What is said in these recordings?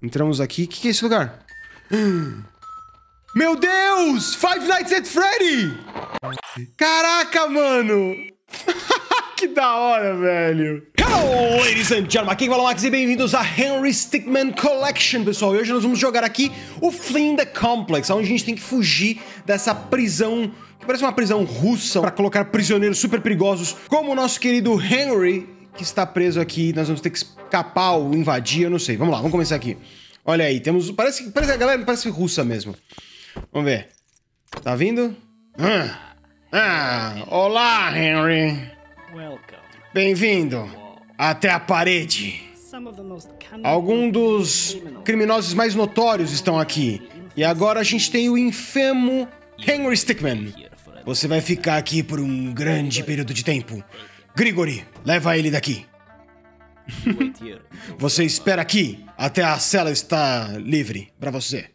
Entramos aqui. O que é esse lugar? Meu Deus! Five Nights at Freddy! Caraca, mano! Que da hora, velho! Hello, ladies and gentlemen! Aqui é o Max e bem-vindos a Henry Stickmin Collection, pessoal. E hoje nós vamos jogar aqui o Flee the Complex, onde a gente tem que fugir dessa prisão, que parece uma prisão russa, para colocar prisioneiros super perigosos, como o nosso querido Henry, que está preso aqui. Nós vamos ter que escapar ou invadir, eu não sei. Vamos lá, vamos começar aqui. Olha aí, temos... Parece a galera parece russa mesmo. Vamos ver. Tá vindo? Olá, Henry. Bem-vindo até a parede. Alguns dos criminosos mais notórios estão aqui. E agora a gente tem o infamo Henry Stickmin. Você vai ficar aqui por um grande período de tempo. Grigori, leva ele daqui. Você espera aqui até a cela estar livre pra você.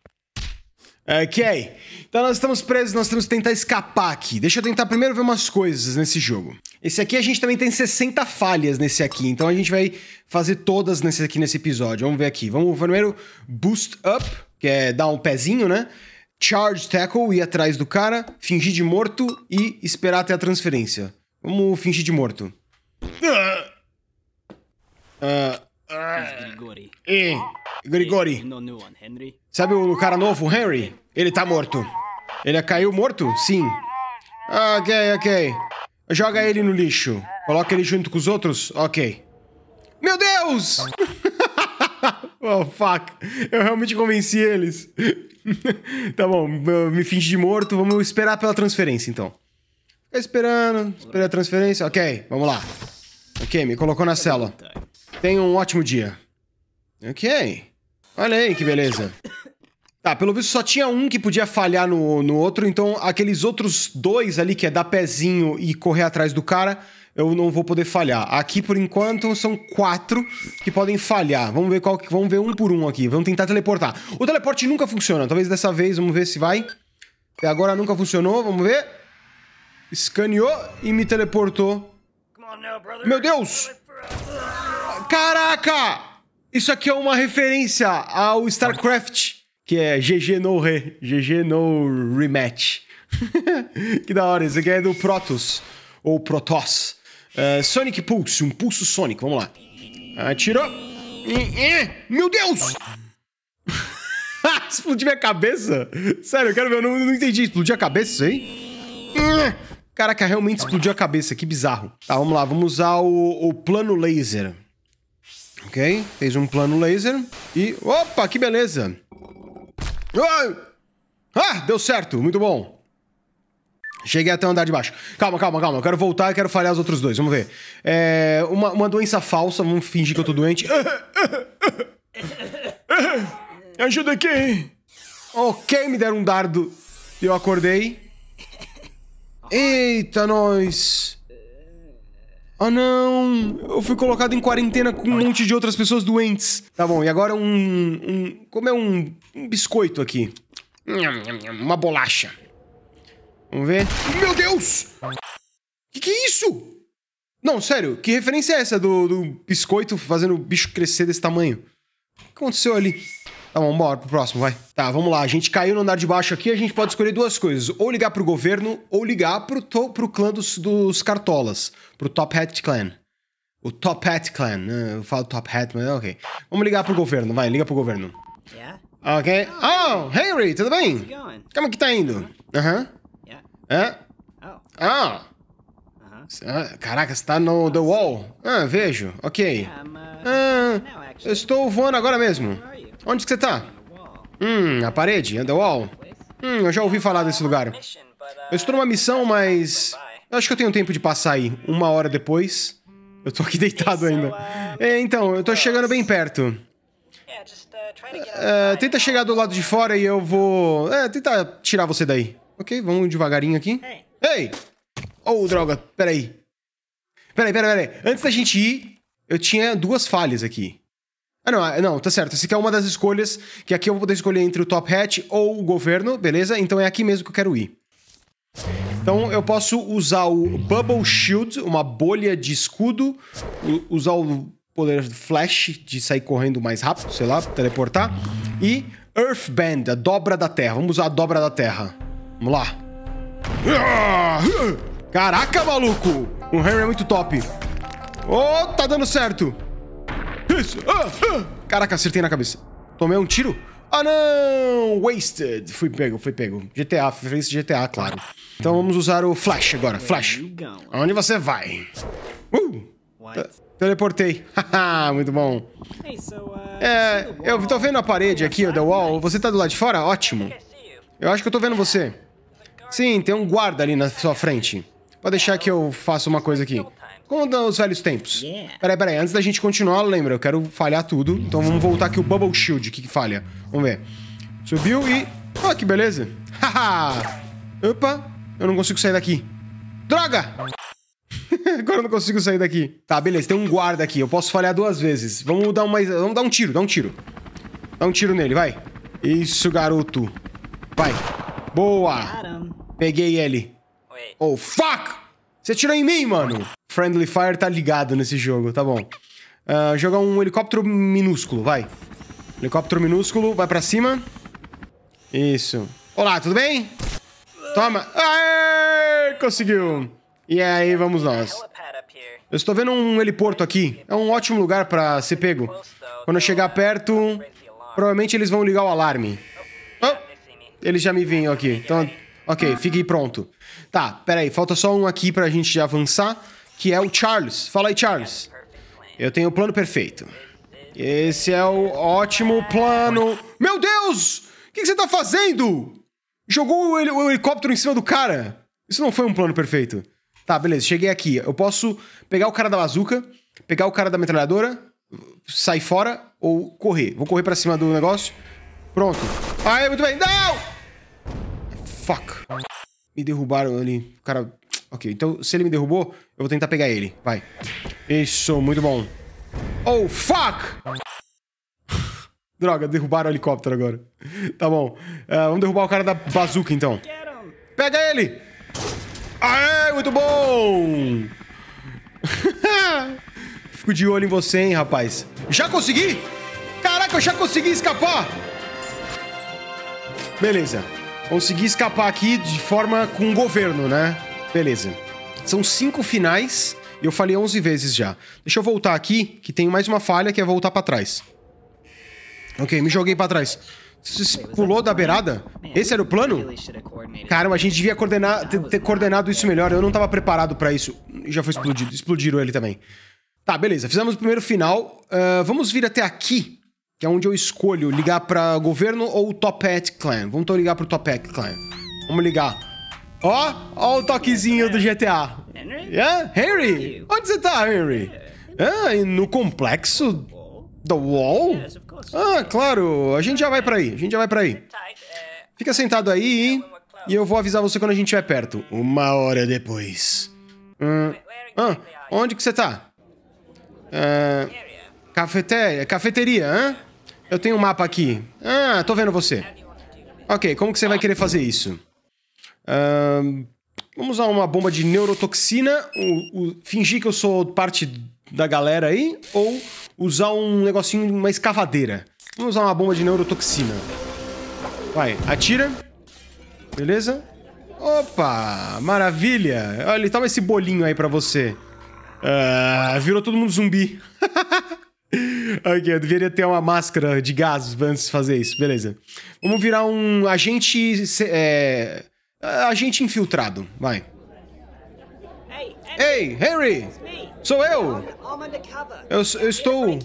Ok, então nós estamos presos, nós temos que tentar escapar aqui. Deixa eu tentar primeiro ver umas coisas nesse jogo. Esse aqui a gente também tem 60 falhas nesse aqui, então a gente vai fazer todas nesse episódio. Vamos ver aqui, vamos primeiro Boost Up, que é dar um pezinho, né? Charge Tackle, ir atrás do cara, fingir de morto e esperar até a transferência. Vamos fingir de morto. Grigori. Sabe o cara novo, Henry? Ele tá morto. Ele caiu morto? Sim. Ok. Joga ele no lixo. Coloca ele junto com os outros? Ok. Meu Deus! Oh, fuck. Eu realmente convenci eles. Tá bom, me finge de morto. Vamos esperar pela transferência, então. Fica esperando. Esperei a transferência. Ok, vamos lá. Ok, me colocou na cela. Tenha um ótimo dia. Ok. Olha aí que beleza. Tá, pelo visto só tinha um que podia falhar no outro, então aqueles outros dois ali, que é dar pezinho e correr atrás do cara, eu não vou poder falhar. Aqui, por enquanto, são 4 que podem falhar. Vamos ver vamos ver um por um aqui. Vamos tentar teleportar. O teleporte nunca funciona. Talvez dessa vez, vamos ver se vai. Até agora nunca funcionou, vamos ver. Escaneou e me teleportou. Meu Deus! Caraca! Isso aqui é uma referência ao StarCraft, que é GG no Rematch. Que da hora, isso aqui é do Protoss, ou Protoss. Sonic Pulse, um pulso Sonic, vamos lá. Atirou. Meu Deus! Explodiu minha cabeça? Sério, eu quero ver, eu não entendi. Explodiu a cabeça isso aí? Caraca, realmente explodiu a cabeça, que bizarro. Tá, vamos lá, vamos usar o plano laser. Ok, fez um plano laser e... Opa, que beleza! Deu certo, muito bom. Cheguei até o andar de baixo. Calma, eu quero voltar e quero falhar os outros dois, vamos ver. Uma doença falsa, vamos fingir que eu tô doente. Ajuda aqui! Ok, me deram um dardo e eu acordei. Eita, nós! Ah, não! Eu fui colocado em quarentena com um monte de outras pessoas doentes. Tá bom, e agora comer um biscoito aqui. Uma bolacha. Vamos ver. Meu Deus! Que é isso? Não, sério, que referência é essa do biscoito fazendo o bicho crescer desse tamanho? O que aconteceu ali? Tá bom, bora pro próximo, vai. Tá, vamos lá. A gente caiu no andar de baixo aqui, a gente pode escolher duas coisas. Ou ligar pro governo, ou ligar pro clã dos cartolas. Pro Top Hat Clan. O Top Hat Clan. Eu falo Top Hat, mas ok. Vamos ligar pro governo, vai, liga pro governo. Ok. Oh, Henry, tudo bem? Como que tá indo? Caraca, você tá no The Wall? Vejo. Ok. Eu estou voando agora mesmo. Onde que você tá? A parede, The Wall. Eu já ouvi falar desse lugar. Eu estou numa missão, mas... eu acho que eu tenho tempo de passar aí. 1 hora depois. Eu tô aqui deitado ainda. Então, eu tô chegando bem perto. Tenta chegar do lado de fora e eu vou... tentar tirar você daí. Ok, vamos devagarinho aqui. Ei! Oh, droga, peraí. Peraí. Antes da gente ir, eu tinha 2 falhas aqui. Não, tá certo. Essa aqui é uma das escolhas, que aqui eu vou poder escolher entre o Top Hat ou o governo, beleza? Então é aqui mesmo que eu quero ir. Então eu posso usar o Bubble Shield, uma bolha de escudo, usar o poder Flash de sair correndo mais rápido, sei lá, teleportar. E Earthbend, a dobra da terra. Vamos usar a dobra da terra. Vamos lá. Caraca, maluco! O Henry é muito top. Oh, tá dando certo. Isso. Caraca, acertei na cabeça. Tomei um tiro. Ah, não! Wasted. Fui pego. GTA, fez GTA, claro. Então vamos usar o Flash agora. Flash. Aonde você vai? Teleportei. Haha, muito bom. Eu tô vendo a parede aqui, o The Wall. Você tá do lado de fora? Ótimo. Eu acho que eu tô vendo você. Sim, tem um guarda ali na sua frente. Pode deixar que eu faça uma coisa aqui. Como nos velhos tempos. Peraí. Antes da gente continuar, lembra, eu quero falhar tudo. Então vamos voltar aqui o Bubble Shield. O que falha? Vamos ver. Subiu e... Ah, que beleza. Haha. Opa. Eu não consigo sair daqui. Droga! Agora eu não consigo sair daqui. Tá, beleza. Tem um guarda aqui. Eu posso falhar 2 vezes. Vamos dar um tiro. Dá um tiro nele, vai. Isso, garoto. Vai. Boa. Peguei ele. Oh, fuck! Você atirou em mim, mano. Friendly Fire tá ligado nesse jogo, tá bom. Jogar um helicóptero minúsculo, vai. Helicóptero minúsculo, vai pra cima. Isso. Olá, tudo bem? Toma. Aê, conseguiu. E aí, vamos nós. Eu estou vendo um heliporto aqui. É um ótimo lugar pra ser pego. Quando eu chegar perto, provavelmente eles vão ligar o alarme. Oh, eles já me vinham aqui. Então, ok, fique pronto. Tá, peraí, falta só um aqui pra gente avançar, que é o Charles. Fala aí, Charles. Eu tenho o plano perfeito. Esse é o ótimo plano. Meu Deus! O que você tá fazendo? Jogou o helicóptero em cima do cara. Isso não foi um plano perfeito. Tá, beleza, cheguei aqui. Eu posso pegar o cara da bazuca, pegar o cara da metralhadora, sair fora ou correr. Vou correr pra cima do negócio. Pronto. Aê, muito bem. Não! Fuck. Me derrubaram ali. O cara... Ok, então se ele me derrubou, eu vou tentar pegar ele. Vai. Isso, muito bom. Oh, fuck! Droga, derrubaram o helicóptero agora. Tá bom. Vamos derrubar o cara da bazuca, então. Pega ele! Aê, muito bom! Fico de olho em você, hein, rapaz. Já consegui? Caraca, eu já consegui escapar! Beleza. Consegui escapar aqui de forma com o governo, né? Beleza. São 5 finais e eu falhei 11 vezes já. Deixa eu voltar aqui, que tem mais uma falha, que é voltar pra trás. Ok, me joguei pra trás. Você pulou da beirada? Esse era o plano? Caramba, a gente devia ter coordenado isso melhor. Eu não tava preparado pra isso. Já foi explodido. Explodiram ele também. Tá, beleza. Fizemos o primeiro final. Vamos vir até aqui, que é onde eu escolho ligar pra governo ou Top Hat Clan. Vamos então ligar pro Top Hat Clan. Vamos ligar. Ó o toquezinho do GTA. Henry? Onde você tá, Henry? No complexo The Wall? Claro. A gente já vai pra aí. Fica sentado aí e eu vou avisar você quando a gente estiver perto. 1 hora depois. Onde que você tá? Cafeteria, Eu tenho um mapa aqui. Tô vendo você. Ok, como que você vai querer fazer isso? Vamos usar uma bomba de neurotoxina, fingir que eu sou parte da galera aí, ou usar um negocinho, uma escavadeira. Vamos usar uma bomba de neurotoxina. Vai, atira. Beleza? Opa, maravilha. Olha, toma esse bolinho aí pra você. Virou todo mundo zumbi. Ok, eu deveria ter uma máscara de gás antes de fazer isso. Beleza. Vamos virar um agente... agente infiltrado. Vai. Ei, Henry! Sou eu! Eu estou...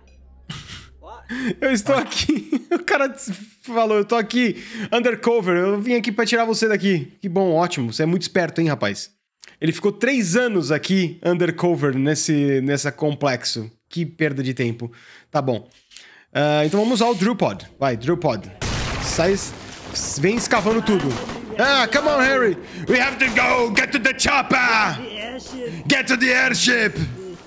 Eu estou aqui. O cara falou, eu tô aqui undercover. Eu vim aqui pra tirar você daqui. Que bom, ótimo. Você é muito esperto, hein, rapaz? Ele ficou 3 anos aqui undercover nessa complexo. Que perda de tempo. Tá bom. Então vamos usar o Drill Pod. Vai, Drill Pod. Vem escavando tudo. Come on, Harry. We have to go. Get to the chopper. Get to the airship.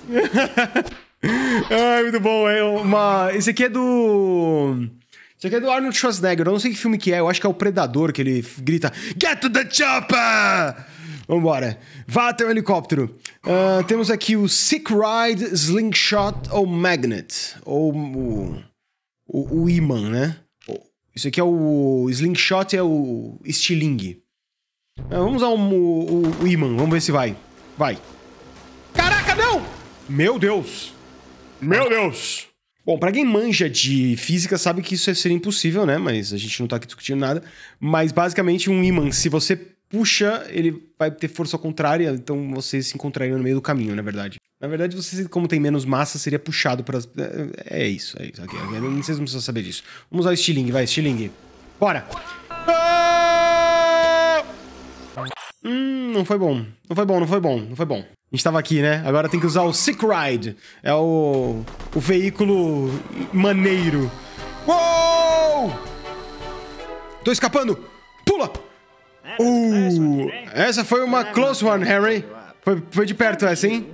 Muito bom. Esse aqui é do... Esse aqui é do Arnold Schwarzenegger. Eu não sei que filme que é. Eu acho que é o Predador, que ele grita Get to the chopper. Vambora. Vá até o helicóptero. Temos aqui o Sick Ride, Slingshot ou Magnet. Ou o imã, né? Isso aqui é o Slingshot, é o estilingue. Vamos usar o imã, vamos ver se vai. Vai. Caraca, não! Meu Deus! Meu Deus! Bom, pra quem manja de física sabe que isso seria impossível, né? Mas a gente não tá aqui discutindo nada. Mas basicamente um ímã, se você puxa, ele vai ter força contrária, então você se encontraria no meio do caminho, na verdade. Na verdade, você, como tem menos massa, seria puxado para... É isso. Vocês não precisam saber disso. Vamos usar o estilingue, vai, estilingue. Bora! Não foi bom. Não foi bom. A gente tava aqui, né? Agora tem que usar o Sick Ride. É o veículo maneiro. Uou! Tô escapando! Pula! Essa foi uma close one, Harry. Foi de perto essa, hein?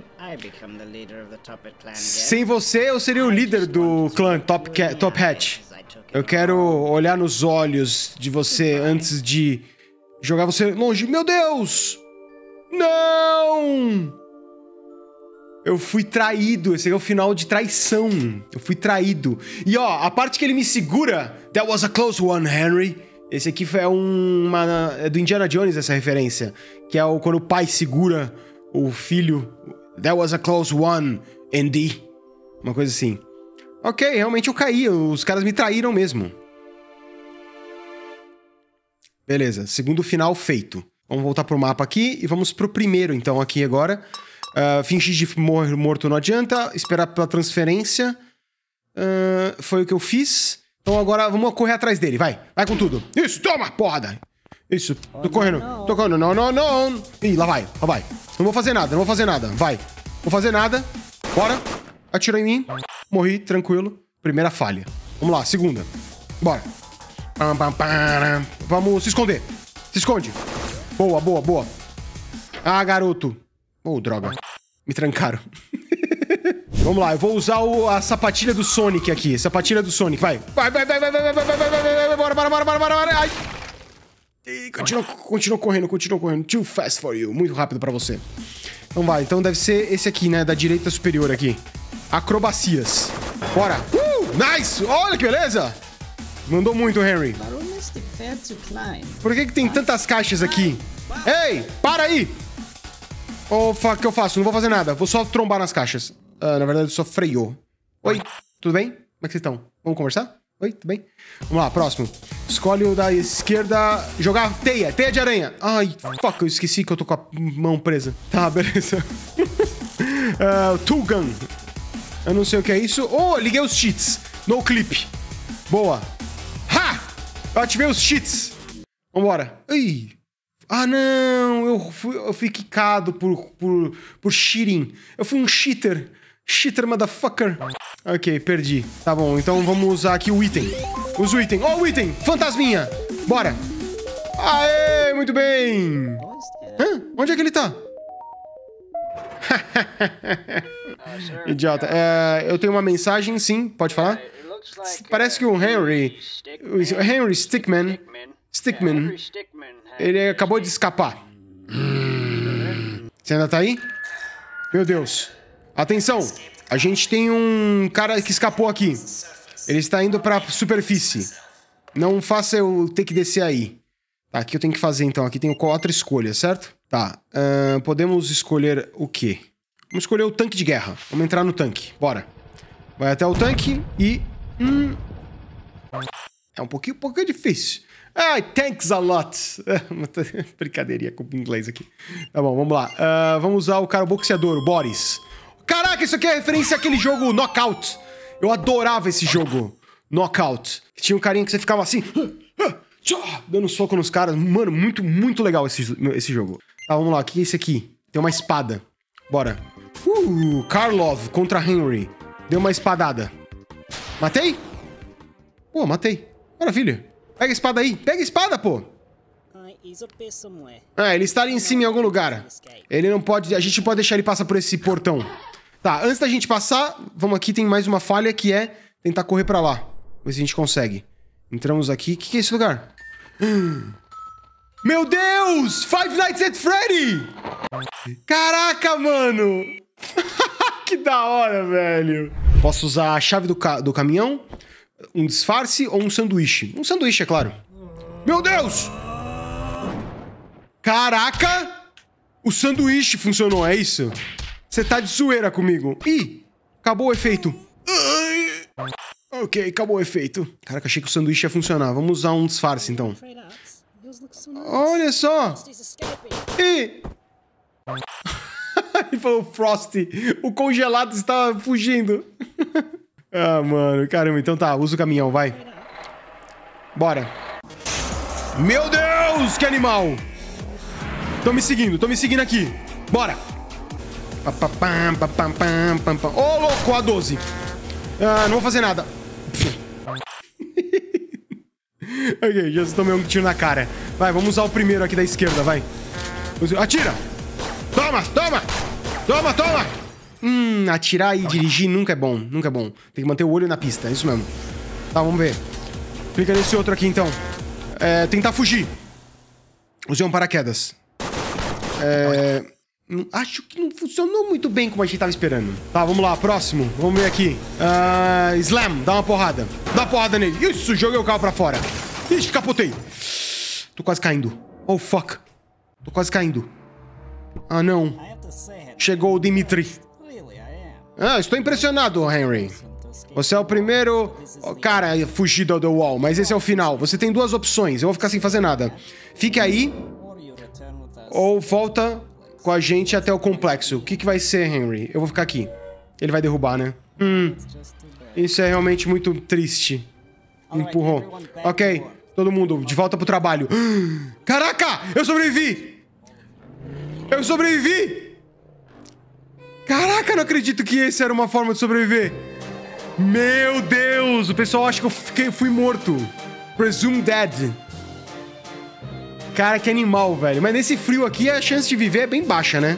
Sem você, eu seria o líder do clã Top Hat. Eu quero olhar nos olhos de você antes de jogar você longe. Meu Deus! Não! Eu fui traído. Esse aqui é o final de traição. Eu fui traído. E ó, a parte que ele me segura... That was a close one, Henry. Esse aqui é do Indiana Jones, essa referência. Que é quando o pai segura o filho. That was a close one, Andy. Uma coisa assim. Ok, realmente eu caí. Os caras me traíram mesmo. Beleza, segundo final feito. Vamos voltar pro mapa aqui e vamos pro primeiro, então, aqui agora. Fingir de morto não adianta. Esperar pela transferência. Foi o que eu fiz. Então agora vamos correr atrás dele, vai. Vai com tudo. Isso, toma, porrada. Isso, tô correndo. Não. Ih, lá vai. Não vou fazer nada, vai. Não vou fazer nada. Bora. Atirou em mim. Morri, tranquilo. Primeira falha. Vamos lá, segunda. Bora. Vamos se esconder. Se esconde. Boa. Ah, garoto. Oh, droga. Me trancaram. Vamos lá, eu vou usar a sapatilha do Sonic aqui. Sapatilha do Sonic, vai. Vai. Bora. Ai. E continua correndo. Too fast for you. Muito rápido pra você. Então vai, então deve ser esse aqui, né? Da direita superior aqui. Acrobacias. Bora. Nice! Olha que beleza! Mandou muito, Henry. Por que tem tantas caixas aqui? Ei, para aí! O que eu faço? Não vou fazer nada. Vou só trombar nas caixas. Na verdade, só freou. Oi, tudo bem? Como é que vocês estão? Vamos conversar? Oi, tudo bem? Vamos lá, próximo. Escolhe o da esquerda. Jogar teia de aranha. Ai, fuck, eu esqueci que eu tô com a mão presa. Tá, beleza. Tool gun. Eu não sei o que é isso. Oh, liguei os cheats. No clip. Boa. Ha! Eu ativei os cheats. Vambora. Ai. Ah, não. Eu fui quicado por cheating. Eu fui um cheater. Cheater, motherfucker. Ok, perdi. Tá bom, então vamos usar aqui o item. Usa o item. Ó, o item! Fantasminha! Bora! Aê, muito bem! Hã? Onde é que ele tá? Idiota. Eu tenho uma mensagem, sim. Pode falar? Parece que o Henry Stickman, ele acabou de escapar. Você ainda tá aí? Meu Deus. Atenção! A gente tem um cara que escapou aqui. Ele está indo pra superfície. Não faça eu ter que descer aí. Tá, aqui eu tenho que fazer então. Aqui tenho 4 escolhas, certo? Tá. Podemos escolher o quê? Vamos escolher o tanque de guerra. Vamos entrar no tanque. Bora. Vai até o tanque e... É um pouquinho difícil. Ai, thanks a lot. Brincadeirinha com o inglês aqui. Tá bom, vamos lá. Vamos usar o cara boxeador, o Boris. Caraca, isso aqui é referência àquele jogo Knockout. Eu adorava esse jogo, Knockout. Tinha um carinha que você ficava assim, dando soco nos caras. Mano, muito legal esse jogo. Tá, vamos lá. O que é esse aqui? Tem uma espada. Bora. Karlov contra Henry. Deu uma espadada. Matei? Pô, matei. Maravilha. Pega a espada aí. Pega a espada, pô. Ele está ali em cima em algum lugar. Ele não pode... A gente não pode deixar ele passar por esse portão. Tá, antes da gente passar, vamos aqui, tem mais uma falha que é tentar correr pra lá. Ver se a gente consegue. Entramos aqui. O que é esse lugar? Meu Deus! Five Nights at Freddy! Caraca, mano! Que da hora, velho. Posso usar a chave do caminhão, um disfarce ou um sanduíche? Um sanduíche, é claro. Meu Deus! Caraca! O sanduíche funcionou, é isso? Você tá de zoeira comigo. Ih, acabou o efeito. Ok, acabou o efeito. Caraca, achei que o sanduíche ia funcionar. Vamos usar um disfarce, então. Olha só! Ih! Ele falou Frosty. O congelado está fugindo. Ah, mano. Caramba, então tá. Usa o caminhão, vai. Bora. Meu Deus, que animal! Tô me seguindo aqui. Bora. Ô, louco, A12. Ah, não vou fazer nada. Ok, já tomei um tiro na cara. Vai, vamos usar o primeiro aqui da esquerda, vai. Atira! Toma, toma! Toma, toma! Atirar e dirigir nunca é bom, nunca é bom. Tem que manter o olho na pista, é isso mesmo. Tá, vamos ver. Clica nesse outro aqui, então. Tentar fugir. Usei um paraquedas. Acho que não funcionou muito bem como a gente tava esperando. Tá, vamos lá, próximo. Vamos ver aqui. Slam, dá uma porrada. Dá uma porrada nele. Isso, joguei o carro pra fora. Ixi, capotei. Tô quase caindo. Oh, fuck. Tô quase caindo. Ah, não. Chegou o Dimitri. Estou impressionado, Henry. Você é o primeiro cara a fugir do wall, mas esse é o final. Você tem duas opções. Eu vou ficar sem fazer nada. Fique aí ou volta com a gente até o complexo. O que vai ser, Henry? Eu vou ficar aqui. Ele vai derrubar, né? Isso é realmente muito triste. Empurrou. Ok, todo mundo, de volta pro trabalho. Caraca! Eu sobrevivi! Eu sobrevivi! Caraca, não acredito que essa era uma forma de sobreviver. Meu Deus! O pessoal acha que eu fui morto. Presumed dead. Cara, que animal, velho. Mas nesse frio aqui, a chance de viver é bem baixa, né?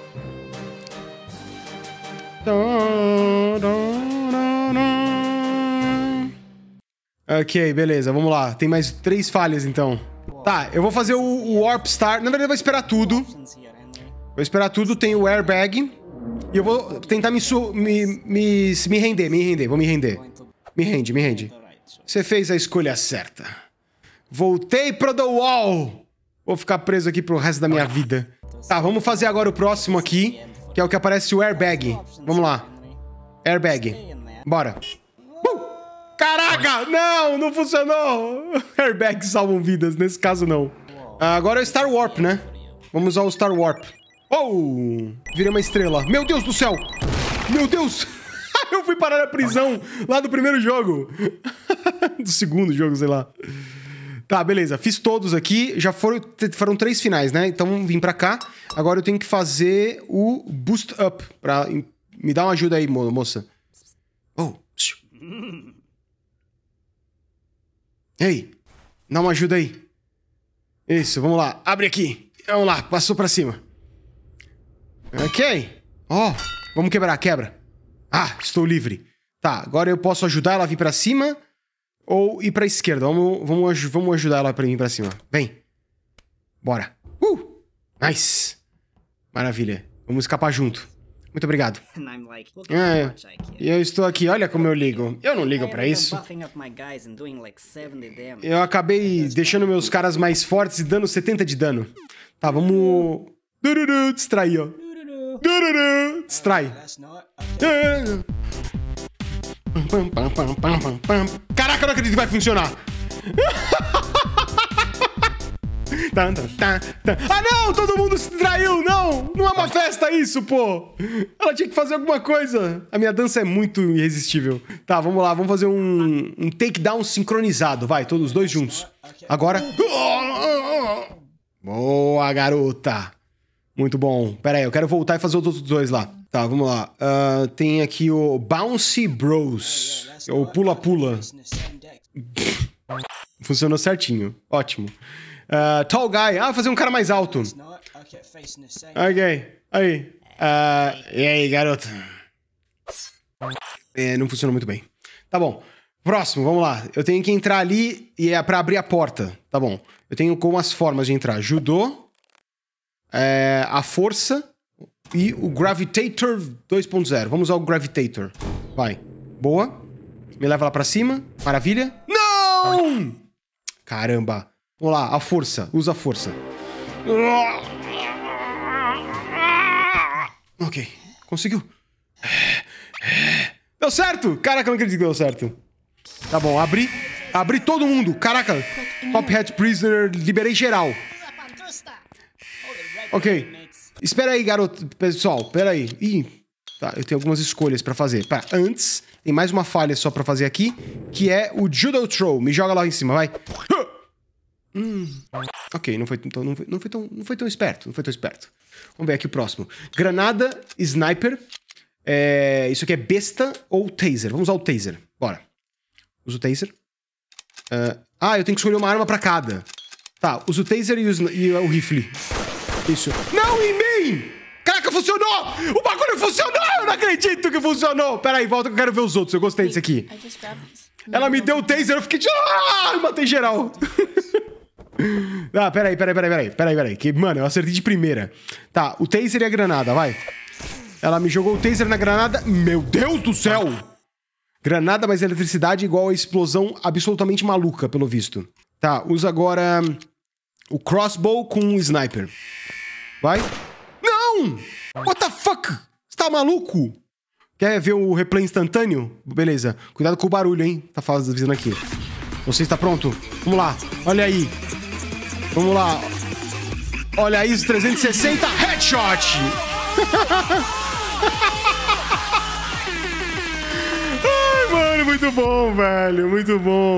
Ok, beleza. Vamos lá. Tem mais 3 falhas, então. Tá, eu vou fazer o Warp Star. Na verdade, eu vou esperar tudo. Vou esperar tudo. Tem o airbag. E eu vou tentar me render. Vou me render. Me rende. Você fez a escolha certa. Voltei pro The Wall. Vou ficar preso aqui pro resto da minha vida. Tá, vamos fazer agora o próximo aqui, que é o que aparece o airbag. Vamos lá. Airbag. Bora. Caraca! Não funcionou! Airbags salvam vidas, nesse caso não. Agora é o Star Warp, né? Vamos usar o Star Warp. Oh! Virei uma estrela. Meu Deus do céu! Meu Deus! Eu fui parar na prisão lá do primeiro jogo. Do segundo jogo, sei lá. Tá, beleza. Fiz todos aqui. Já foram 3 finais, né? Então vim pra cá. Agora eu tenho que fazer o Boost Up. Me dá uma ajuda aí, moça. Oh. Ei, dá uma ajuda aí. Isso, vamos lá. Abre aqui. Vamos lá, passou pra cima. Ok. Vamos quebrar, quebra. Estou livre. Tá, agora eu posso ajudar ela a vir pra cima ou ir pra esquerda. Vamos ajudar ela a vir pra cima. Vem. Bora. Nice. Maravilha. Vamos escapar junto. Muito obrigado. E eu estou aqui, olha como eu ligo. Eu não ligo pra isso. Eu acabei deixando meus caras mais fortes e dando 70 de dano. Tá, vamos... Distrair, ó. Distrai. Caraca, eu não acredito que vai funcionar. Não! Todo mundo se distraiu! Não é uma festa isso, pô! Ela tinha que fazer alguma coisa. A minha dança é muito irresistível. Tá, vamos lá. Vamos fazer um takedown sincronizado. Vai, todos os dois juntos. Agora... Boa, garota! Muito bom. Pera aí, eu quero voltar e fazer os outros dois lá. Tá, vamos lá. Tem aqui o Bouncy Bros. Ou Pula-Pula. Funcionou certinho. Ótimo. Tall Guy. Vou fazer um cara mais alto. Ok. Aí. E aí, garota? Não funcionou muito bem. Tá bom. Próximo, vamos lá. Eu tenho que entrar ali e é pra abrir a porta. Tá bom. Eu tenho algumas formas de entrar. Judô, a força e o Gravitator 2.0. Vamos usar o Gravitator. Vai. Boa. Me leva lá pra cima. Maravilha. Não! Caramba. Vamos lá, a força. Usa a força. Ok. Conseguiu. Deu certo! Caraca, eu não acredito que deu certo. Tá bom, abri todo mundo. Caraca, Top Hat Prisoner, liberei geral. Ok. Espera aí, garoto. Pessoal, espera aí. Ih, tá, eu tenho algumas escolhas pra fazer. Pera, antes, tem mais uma falha só pra fazer aqui, que é o Judo Throw. Me joga lá em cima, vai. Ok, não foi tão esperto. Não foi tão esperto. Vamos ver aqui o próximo. Granada, Sniper. Isso aqui é besta ou taser. Vamos usar o taser. Bora. Usa o taser. Eu tenho que escolher uma arma pra cada. Tá, usa o taser e o rifle. Isso. Não, em mim! Caraca, funcionou! O bagulho funcionou! Eu não acredito que funcionou! Pera aí, volta que eu quero ver os outros. Eu gostei desse aqui. Ela me deu o taser, eu fiquei... matei geral. Peraí. Que, mano, eu acertei de primeira. Tá, o taser e a granada, vai. Ela me jogou o taser na granada. Meu Deus do céu! Granada mais eletricidade igual a explosão absolutamente maluca, pelo visto. Tá, usa agora o crossbow com o sniper. Vai. Não! What the fuck? Você tá maluco? Quer ver o replay instantâneo? Beleza. Cuidado com o barulho, hein? Tá avisando aqui. Você está pronto? Vamos lá. Olha aí. Vamos lá. Olha isso, 360 headshot! Ai, mano, muito bom, velho. Muito bom.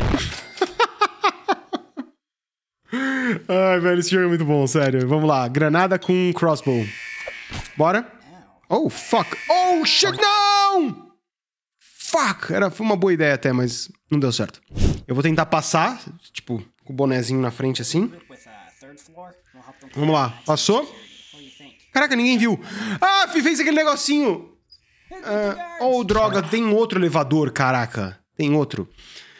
Ai, velho, esse jogo é muito bom, sério. Vamos lá. Granada com crossbow. Bora. Oh, fuck. Oh, shit, não! Fuck. Foi uma boa ideia até, mas não deu certo. Eu vou tentar passar, tipo, com o bonezinho na frente assim. Vamos lá. Passou. Caraca, ninguém viu. Ah, fez aquele negocinho. Oh, droga, tem outro elevador, caraca. Tem outro.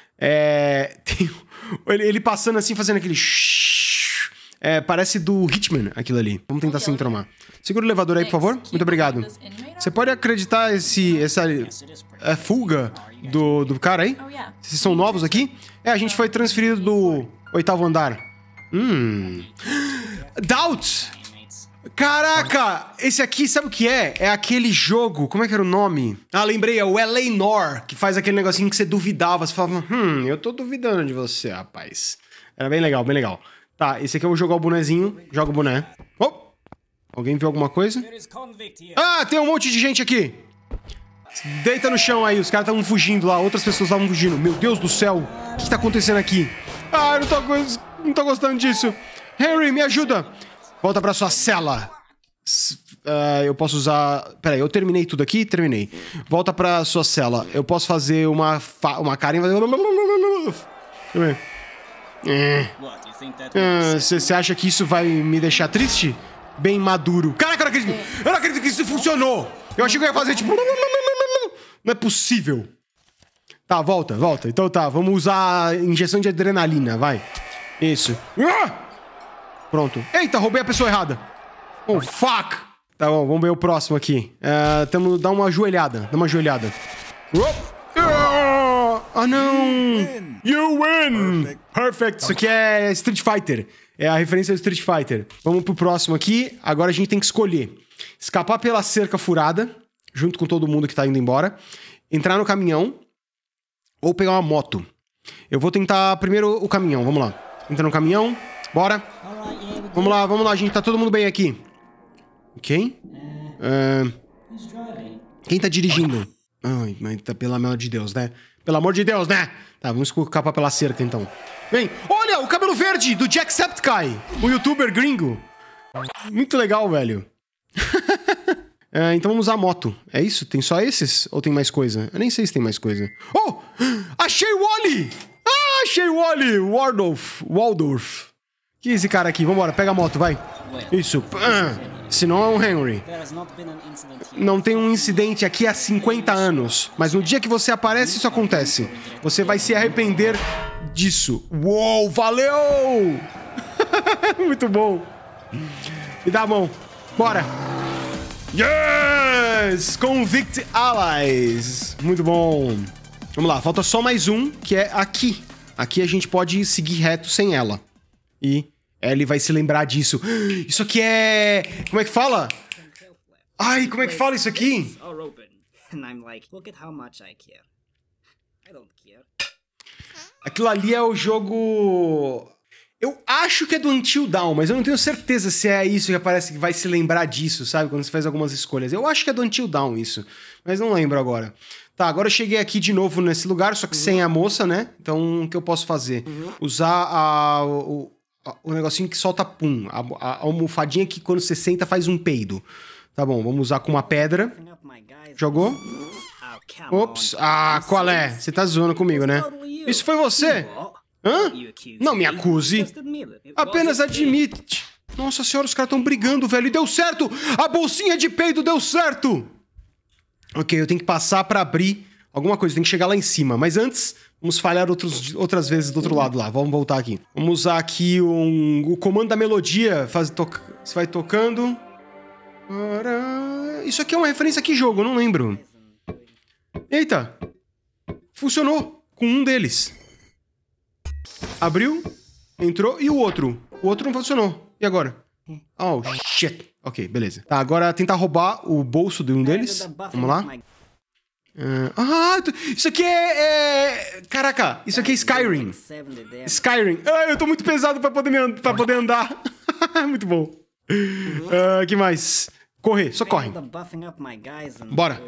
Ele passando assim, fazendo aquele... parece do Hitman, aquilo ali. Vamos tentar se entromar. Segura o elevador aí, por favor. Muito obrigado. Você pode acreditar essa fuga do cara aí? Vocês são novos aqui? A gente foi transferido do 8º andar. Doubt! Caraca! Esse aqui, sabe o que é? É aquele jogo... Como é que era o nome? Ah, lembrei. É o L.A. Noire, que faz aquele negocinho que você duvidava. Você falava, eu tô duvidando de você, rapaz. Era bem legal, bem legal. Tá, esse aqui eu vou jogar o bonezinho. Joga o boné. Oh! Alguém viu alguma coisa? Ah, tem um monte de gente aqui. Deita no chão aí. Os caras estavam fugindo lá. Outras pessoas estavam fugindo. Meu Deus do céu. O que tá acontecendo aqui? Ah, eu não tô gostando disso. Henry, me ajuda. Volta pra sua cela. Eu posso usar... Pera aí, eu terminei tudo aqui? Terminei. Volta pra sua cela. Eu posso fazer uma carinha... Deixa eu ver. Você acha que isso vai me deixar triste? Bem maduro. Caraca, eu não acredito. Eu não acredito que isso funcionou. Eu achei que eu ia fazer tipo... Não é possível. Tá, volta. Então tá, vamos usar injeção de adrenalina, vai. Isso. Pronto. Eita, roubei a pessoa errada. Oh, fuck. Tá bom, vamos ver o próximo aqui. Dá uma ajoelhada. Dá uma ajoelhada. Ah, não! You win! Perfect! Isso aqui é Street Fighter. É a referência do Street Fighter. Vamos pro próximo aqui. Agora a gente tem que escolher. Escapar pela cerca furada, junto com todo mundo que tá indo embora. Entrar no caminhão. Ou pegar uma moto. Eu vou tentar primeiro o caminhão. Vamos lá. Entra no caminhão. Bora. Vamos lá. A gente tá todo mundo bem aqui. Ok? Quem tá dirigindo? Ai, mas tá, pelo amor de Deus, né? Pelo amor de Deus, né? Tá, vamos escapar pela cerca, então. Vem. Olha, o cabelo verde do Jacksepticeye. O youtuber gringo. Muito legal, velho. Então vamos usar a moto. É isso? Tem só esses? Ou tem mais coisa? Eu nem sei se tem mais coisa. Oh! Achei o Wally! Ah, achei o Wally! Waldorf. Que é esse cara aqui? Vambora, pega a moto, vai. Isso. Se não é um Henry. Não tem um incidente aqui há 50 anos. Mas no dia que você aparece, isso acontece. Você vai se arrepender disso. Uou, valeu! Muito bom. Me dá a mão. Bora. Yes! Convict Allies. Muito bom. Vamos lá, falta só mais um, que é aqui. Aqui a gente pode seguir reto sem ela. E ele vai se lembrar disso. Isso aqui é... Como é que fala? Ai, como é que fala isso aqui? Aquilo ali é o jogo... Eu acho que é do Until Dawn, mas eu não tenho certeza se é isso que aparece que vai se lembrar disso, sabe? Quando você faz algumas escolhas. Eu acho que é do Until Dawn isso, mas não lembro agora. Tá, agora eu cheguei aqui de novo nesse lugar, só que sem a moça, né? Então, o que eu posso fazer? Usar o negocinho que solta pum. A almofadinha que quando você senta faz um peido. Tá bom, vamos usar com uma pedra. Jogou? Ops. Ah, qual é? Você tá zoando comigo, né? Isso foi você? Hã? Não me acuse. Apenas admite. Nossa senhora, os caras estão brigando, velho. E deu certo! A bolsinha de peido deu certo! Ok, eu tenho que passar pra abrir alguma coisa. Tem que chegar lá em cima. Mas antes, vamos falhar outras vezes do outro lado lá. Vamos voltar aqui. Vamos usar aqui o comando da melodia. Você vai tocando. Isso aqui é uma referência a que jogo? Eu não lembro. Eita! Funcionou com um deles. Abriu, entrou, e o outro? O outro não funcionou. E agora? Oh, shit. Ok, beleza. Tá, agora tentar roubar o bolso de um deles. Vamos lá. Isso aqui Caraca, isso aqui é Skyrim. Skyrim. Ah, eu tô muito pesado pra poder andar. Muito bom. Que mais? Correr, só corre. Bora.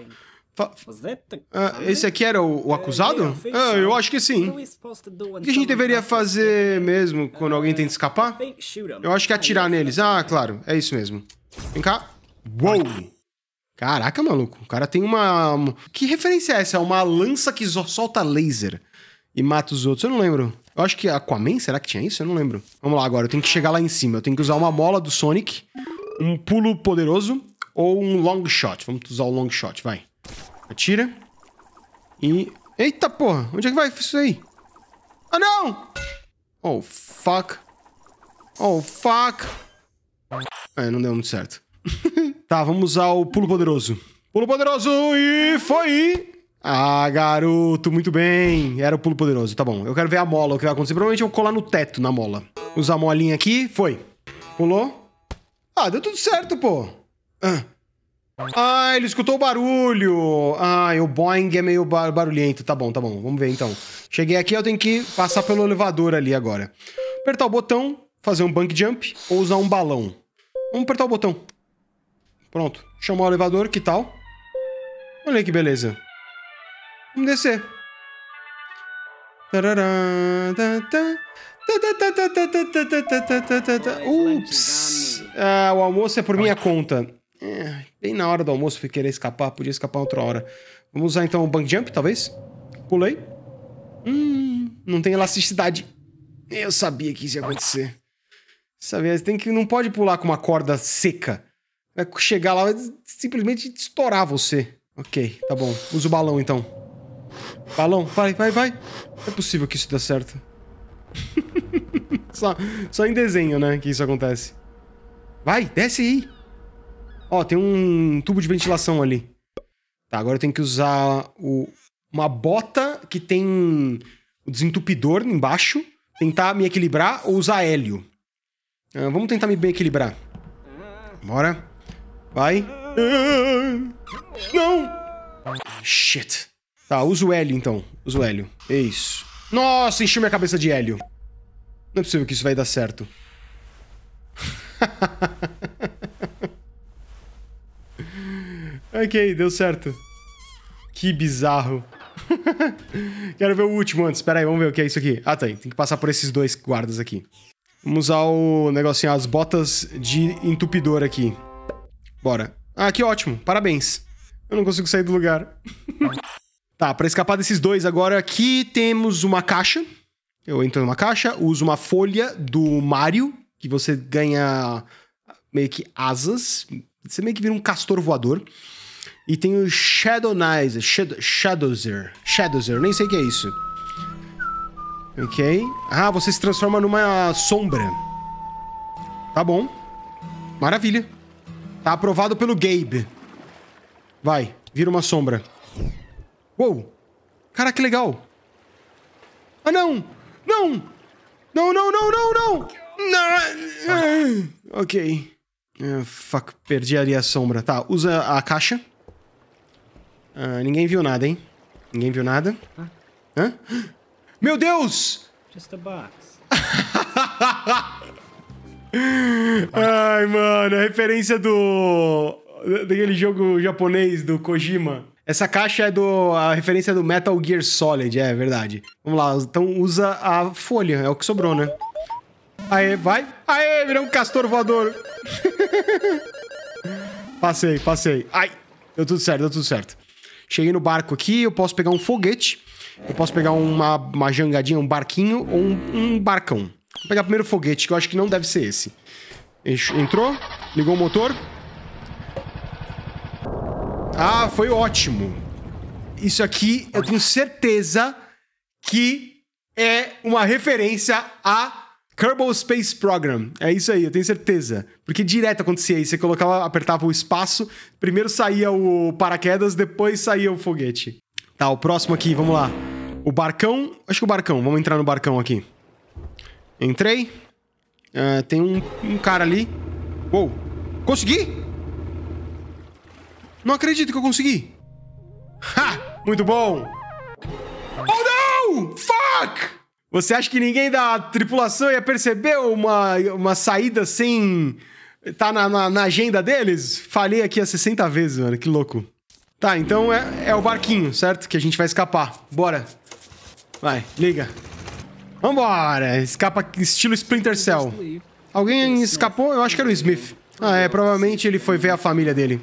Esse aqui era o acusado? Eu acho que sim. O que a gente deveria fazer mesmo quando alguém tenta escapar? Eu acho que é atirar neles. Ah, claro. É isso mesmo. Vem cá. Uou! Caraca, maluco. O cara tem uma... Que referência é essa? É uma lança que solta laser e mata os outros. Eu não lembro. Eu acho que Aquaman, será que tinha isso? Eu não lembro. Vamos lá agora. Eu tenho que chegar lá em cima. Eu tenho que usar uma mola do Sonic, um pulo poderoso ou um long shot. Vamos usar o long shot, vai. Atira. E... Eita, porra. Onde é que vai isso aí? Ah, não! Oh, fuck. Oh, fuck. Não deu muito certo. Tá, vamos usar o pulo poderoso. Pulo poderoso e foi! Ah, garoto, muito bem. Era o pulo poderoso, tá bom. Eu quero ver a mola, o que vai acontecer. Provavelmente eu vou colar no teto na mola. Usar a molinha aqui, foi. Pulou. Ah, deu tudo certo, pô. Ah, ele escutou o barulho. Ah, o boing é meio barulhento. Tá bom, vamos ver então. Cheguei aqui, eu tenho que passar pelo elevador ali agora. Apertar o botão, fazer um bungee jump ou usar um balão. Vamos apertar o botão. Pronto, chamar o elevador, que tal? Olha aí que beleza. Vamos descer. Ups. Ah, o almoço é por minha conta. Bem na hora do almoço fui querer escapar, podia escapar outra hora. Vamos usar então o bungee jump, talvez? Pulei. Não tem elasticidade. Eu sabia que isso ia acontecer. Sabia, não pode pular com uma corda seca. Vai chegar lá e simplesmente estourar você. Ok, tá bom. Usa o balão então. Balão, vai. Não é possível que isso dê certo. Só em desenho, né, que isso acontece. Vai, desce aí. Ó, tem um tubo de ventilação ali. Tá, agora eu tenho que usar uma bota que tem o desentupidor embaixo. Tentar me equilibrar ou usar hélio. Vamos tentar me bem equilibrar. Bora. Vai. Não! Shit. Tá, usa o hélio então. Usa o hélio. Isso. Nossa, encheu minha cabeça de hélio. Não é possível que isso vai dar certo. Ok, deu certo. Que bizarro. Quero ver o último antes. Pera aí, vamos ver o que é isso aqui. Ah, tá aí. Tem que passar por esses dois guardas aqui. Vamos usar o negocinho, as botas de entupidor aqui. Bora. Ah, que ótimo. Parabéns. Eu não consigo sair do lugar. Tá, pra escapar desses dois agora, aqui temos uma caixa. Eu entro numa caixa, uso uma folha do Mario, que você ganha meio que asas. Você meio que vira um castor voador. E tem o Shadowzer. Shadowzer, nem sei o que é isso. Ok. Ah, você se transforma numa sombra. Tá bom. Maravilha. Tá aprovado pelo Gabe. Vai, vira uma sombra. Uou. Cara, que legal. Ah, não. Não. Não, não, não, não, não. Não. Ok. Fuck, perdi ali a sombra. Tá, usa a caixa. Ninguém viu nada, hein? Ninguém viu nada. Hã? Meu Deus! Just a box. Ai, mano, a referência daquele jogo japonês do Kojima. Essa caixa é a referência do Metal Gear Solid, é verdade. Vamos lá, então usa a folha, é o que sobrou, né? Aê, vai. Aê, virou um castor voador. Passei. Ai, deu tudo certo. Cheguei no barco aqui, eu posso pegar um foguete, eu posso pegar uma jangadinha, um barquinho ou um barcão. Vou pegar primeiro o foguete, que eu acho que não deve ser esse. Entrou, ligou o motor. Ah, foi ótimo. Isso aqui, eu tenho certeza que é uma referência a Kerbal Space Program. É isso aí, eu tenho certeza. Porque direto acontecia isso. Você apertava o espaço, primeiro saía o paraquedas, depois saía o foguete. Tá, o próximo aqui, vamos lá. O barcão, acho que o barcão, vamos entrar no barcão aqui. Entrei. Tem um cara ali. Uou, consegui? Não acredito que eu consegui. Ha! Muito bom! Oh, não! Fuck! Você acha que ninguém da tripulação ia perceber uma saída sem... Tá na agenda deles? Falei aqui 60 vezes, mano. Que louco. Tá, então é o barquinho, certo? Que a gente vai escapar. Bora. Vai, liga. Vambora. Escapa estilo Splinter Cell. Alguém escapou? Eu acho que era o Smith. Provavelmente ele foi ver a família dele.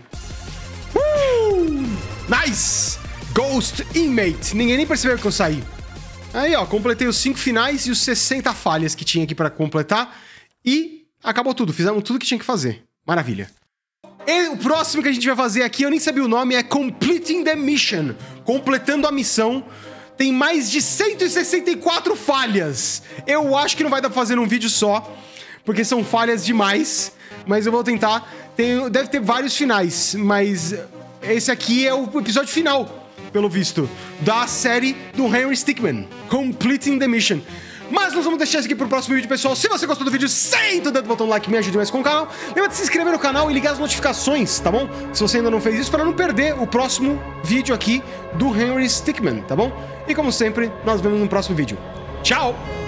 Nice! Ghost Inmate. Ninguém nem percebeu que eu saí. Aí, ó, completei os 5 finais e os 60 falhas que tinha aqui pra completar. E acabou tudo, fizemos tudo que tinha que fazer. Maravilha. E o próximo que a gente vai fazer aqui, eu nem sabia o nome, é Completing the Mission. Completando a missão. Tem mais de 164 falhas. Eu acho que não vai dar pra fazer num vídeo só, porque são falhas demais. Mas eu vou tentar. Deve ter vários finais, mas esse aqui é o episódio final, pelo visto, da série do Henry Stickmin, Completing the Mission. Mas nós vamos deixar isso aqui pro próximo vídeo, pessoal. Se você gostou do vídeo, senta o dedo no botão do like, me ajude mais com o canal. Lembra de se inscrever no canal e ligar as notificações, tá bom? Se você ainda não fez isso, para não perder o próximo vídeo aqui do Henry Stickmin, tá bom? E como sempre, nós vemos no próximo vídeo. Tchau!